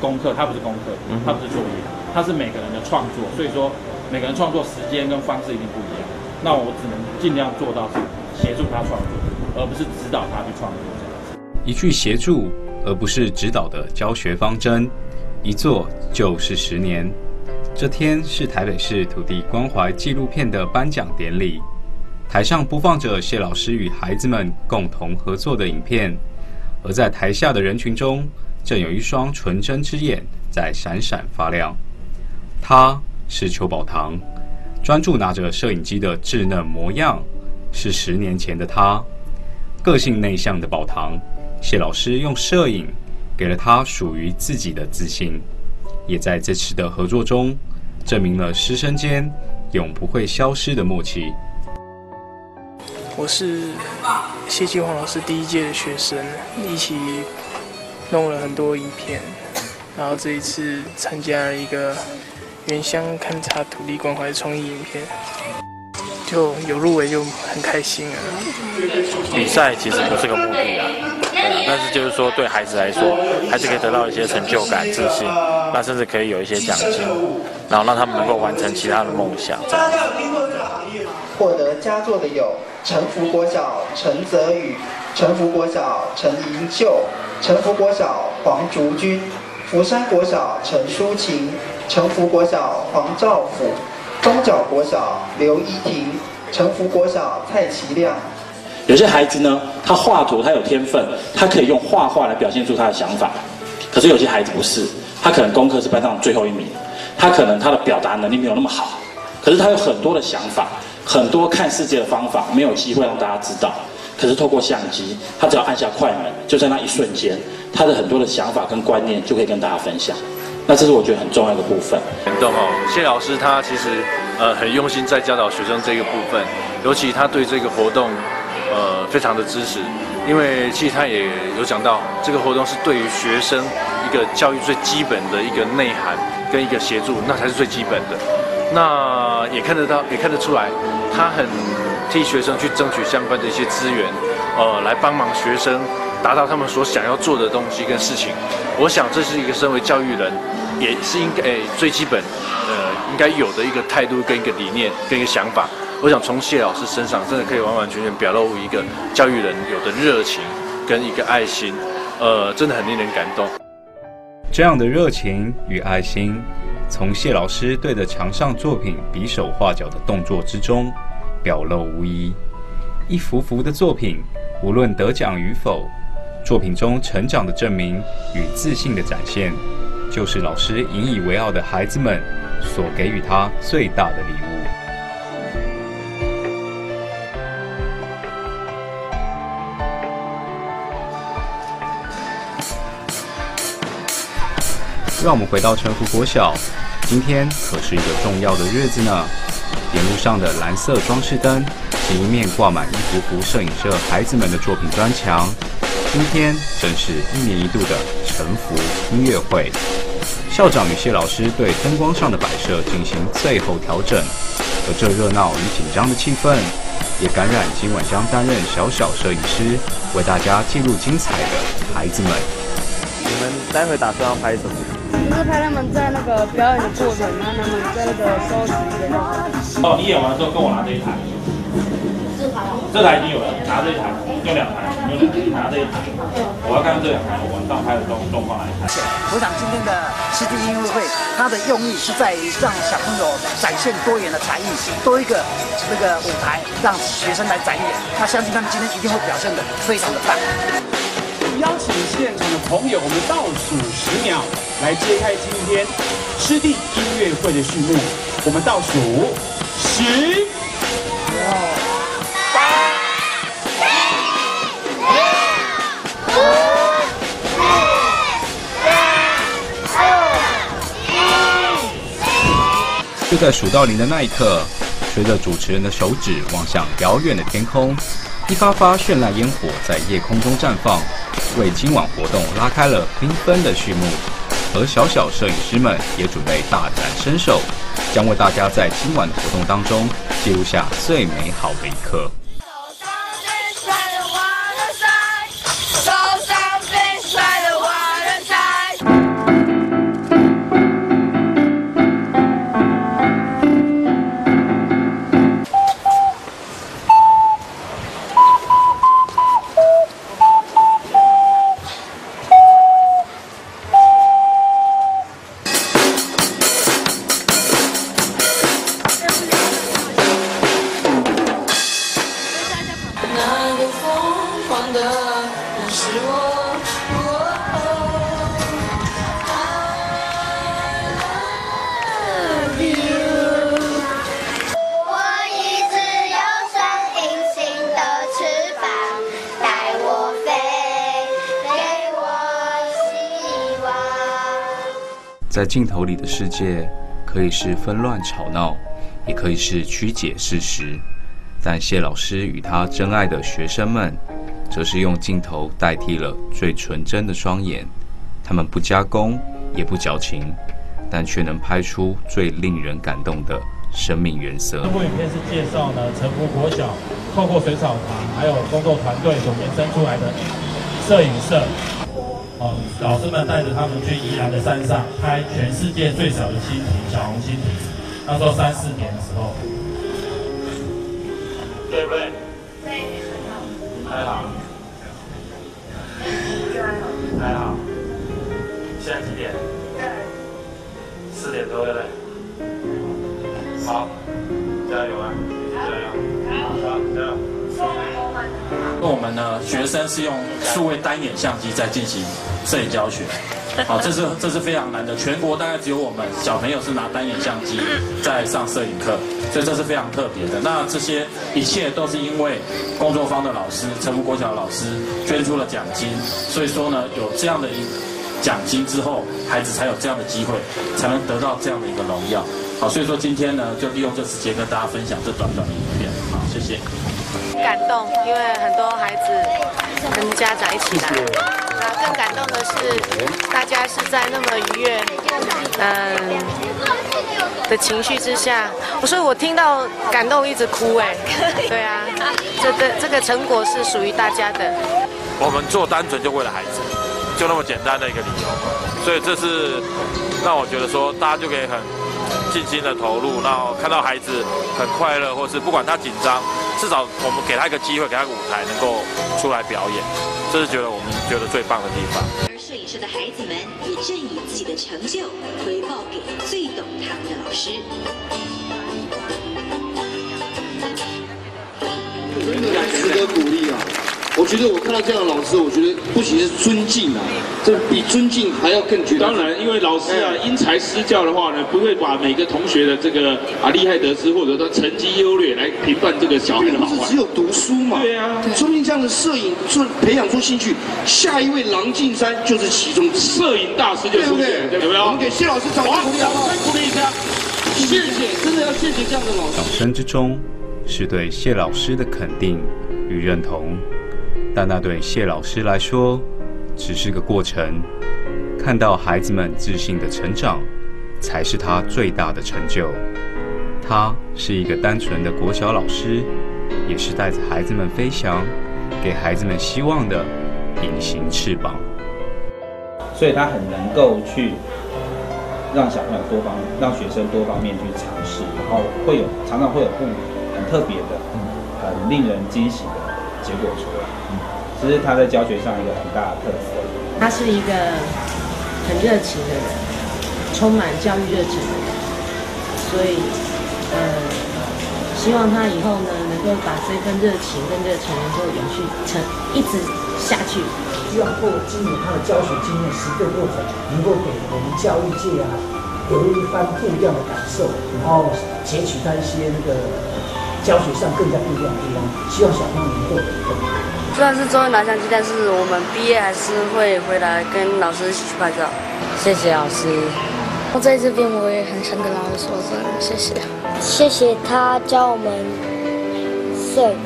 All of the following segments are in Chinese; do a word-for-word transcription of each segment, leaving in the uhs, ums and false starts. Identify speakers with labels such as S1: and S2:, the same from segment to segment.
S1: 功课，它不是功课，它不是作业，它是每个人的创作。所以说，每个人创作时间跟方式一定不一样。那我只能尽量做到是协助他创作，而不是指导他去创作这样子。
S2: 一句协助，而不是指导的教学方针，一做就是十年。这天是台北市土地关怀纪录片的颁奖典礼，台上播放着谢老师与孩子们共同合作的影片，而在台下的人群中，正有一双纯真之眼在闪闪发亮。他是邱宝堂，专注拿着摄影机的稚嫩模样，是十年前的他。个性内向的宝堂，谢老师用摄影给了他属于自己的自信，也在这次的合作中，证明了师生间永不会消失的默契。
S3: 我是谢继煌老师第一届的学生，一起弄了很多影片，然后这一次参加了一个原乡勘察土地关怀创意影片，就有入围就很开心啊。
S4: 比赛其实不是个目的啊，呃、但是就是说对孩子来说，还是可以得到一些成就感、自信，那甚至可以有一些奖金，然后让他们能够完成其他的梦想。这样
S5: 获得佳作的有城福国小陈泽宇、城福国小陈银秀、城福国小黄竹君、福山国小陈淑琴、城福国小黄兆甫、东角国小刘依婷、城福国小蔡其亮。
S6: 有些孩子呢，他画图，他有天分，他可以用画画来表现出他的想法。可是有些孩子不是，他可能功课是班上最后一名，他可能他的表达能力没有那么好，可是他有很多的想法，很多看世界的方法，没有机会让大家知道。可是透过相机，他只要按下快门，就在那一瞬间，他的很多的想法跟观念就可以跟大家分享。那这是我觉得很重要的部分。
S4: 感动哦，谢老师他其实呃很用心在教导学生这个部分，尤其他对这个活动呃非常的支持，因为其实他也有讲到，这个活动是对于学生一个教育最基本的一个内涵跟一个协助，那才是最基本的。那也看得到，也看得出来，他很替学生去争取相关的一些资源，呃，来帮忙学生达到他们所想要做的东西跟事情。我想这是一个身为教育人，也是应该、欸、最基本，呃，应该有的一个态度跟一个理念跟一个想法。我想从谢老师身上，真的可以完完全全表露一个教育人有的热情跟一个爱心，呃，真的很令人感动。
S2: 这样的热情与爱心，从谢老师对着墙上作品比手画脚的动作之中表露无遗。一幅幅的作品，无论得奖与否，作品中成长的证明与自信的展现，就是老师引以为傲的孩子们所给予他最大的礼物。让我们回到城福国小，今天可是一个重要的日子呢。点路上的蓝色装饰灯及一面挂满一幅幅摄影社孩子们的作品砖墙，今天正是一年一度的城福音乐会。校长与谢老师对灯光上的摆设进行最后调整，而这热闹与紧张的气氛，也感染今晚将担任小小摄影师，为大家记录精彩的孩子们。
S7: 你们待会打算要拍什么？
S8: 就是拍他们在那个表演的过程，然后他们在那个收集的那个。
S1: 哦，你演完的时候跟我拿这一台，这台已经有了，拿这一台，用两台，用两台，拿这一台。我要看这两台我晚上拍的状状况来看。
S9: 我想今天的湿地音乐会，它的用意是在于让小朋友展现多元的才艺，多一个那个舞台让学生来展演。那相信他们今天一定会表现得非常的棒。
S10: 邀请现场的朋友，我们倒数十秒来揭开今天湿地音乐会的序幕。我们倒数十、八、七、六、五、四、三、二、一。
S2: 就在数到零的那一刻，随着主持人的手指望向遥远的天空，一发发绚烂烟火在夜空中绽放，为今晚活动拉开了缤纷的序幕。而小小摄影师们也准备大展身手，将为大家在今晚的活动当中记录下最美好的一刻。
S11: 慌的不是我。
S12: 我一直有双隐形的翅膀，带我飞，给我希望。
S2: 在镜头里的世界，可以是纷乱吵闹，也可以是曲解事实。但谢老师与他真爱的学生们，则是用镜头代替了最纯真的双眼。他们不加工，也不矫情，但却能拍出最令人感动的生命原色。
S13: 这部影片是介绍呢，成福国小透过水草堂还有工作团队所延伸出来的摄影社。哦，老师们带着他们去宜兰的山上拍全世界最小的蜻蜓——小红蜻蜓。那时候三四年的时候。对不对？还好。还好。现在几点？四点多，对不对？好，加油啊！加油！好，加油！我们呢，学生是用数位单眼相机在进行摄影教学。好，这是这是非常难的，全国大概只有我们小朋友是拿单眼相机在上摄影课，所以这是非常特别的。那这些一切都是因为工作坊的老师，成福国小的老师捐出了奖金，所以说呢，有这样的一奖金之后，孩子才有这样的机会，才能得到这样的一个荣耀。好，所以说今天呢，就利用这时间跟大家分享这短短的影片。好，谢谢。
S14: 感动，因为很多孩子跟家长一起来。那更感动的是，大家是在那么愉悦，嗯的情绪之下，我说我听到感动一直哭哎，对啊，这个这个成果是属于大家的。
S15: 我们做单纯就为了孩子，就那么简单的一个理由，所以这是让我觉得说，大家就可以很尽心的投入，然后看到孩子很快乐，或是不管他紧张，至少我们给他一个机会，给他一个舞台，能够出来表演，这是觉得我们觉得最棒的地方。
S16: 而摄影社的孩子们也正以自己的成就回报给最懂他们的老师。
S17: 真的值得鼓励啊！我觉得我看到这样的老师，我觉得不仅是尊敬啊，这比尊敬还要更觉得。
S18: 当然，因为老师啊，因材施教的话呢，不会把每个同学的这个啊厉害得失，或者说成绩优劣来评判这个小孩的好坏。
S17: 不是只有读书嘛？
S18: 对啊，
S17: 说明这样的摄影做培养出兴趣，下一位郎静山就是其中
S18: 摄影大师就出现，对不对？
S17: 我们给谢老师掌声鼓励，好不好？
S18: 鼓励一下，
S17: 谢谢，真的要谢谢这样的老师。
S2: 掌声之中是对谢老师的肯定与认同。但那对谢老师来说，只是个过程。看到孩子们自信的成长，才是他最大的成就。他是一个单纯的国小老师，也是带着孩子们飞翔，给孩子们希望的隐形翅膀。
S19: 所以他很能够去让小朋友多方，让学生多方面去尝试，然后会有常常会有不很特别的、很令人惊喜的结果出来。这是他在教学上一个很大的特色。
S20: 他是一个很热情的人，充满教育热情的人，所以呃，希望他以后呢能够把这份热情跟热情能够永续成一直下去。
S21: 希望透过今年他的教学经验实践过程，能够给我们教育界啊有一番不一样的感受，然后截取他一些那个教学上更加不一样的地方。希望小朋友能够懂。
S8: 虽然是终于拿相机，但是我们毕业还是会回来跟老师一起去拍照。
S20: 谢谢老师。
S22: 我在这边我也很想跟老师说声谢谢，谢谢他教我们摄影。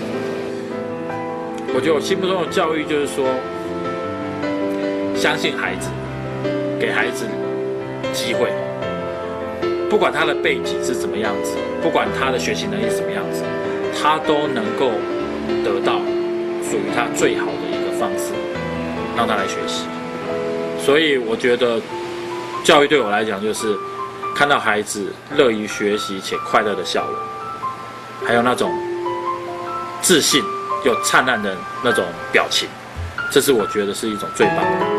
S15: 我觉得我心目中的教育就是说，相信孩子，给孩子机会，不管他的背景是怎么样子，不管他的学习能力是什么样子，他都能够得到属于他最好的一个方式，让他来学习。所以我觉得教育对我来讲，就是看到孩子乐于学习且快乐的笑容，还有那种自信又灿烂的那种表情，这是我觉得是一种最棒的。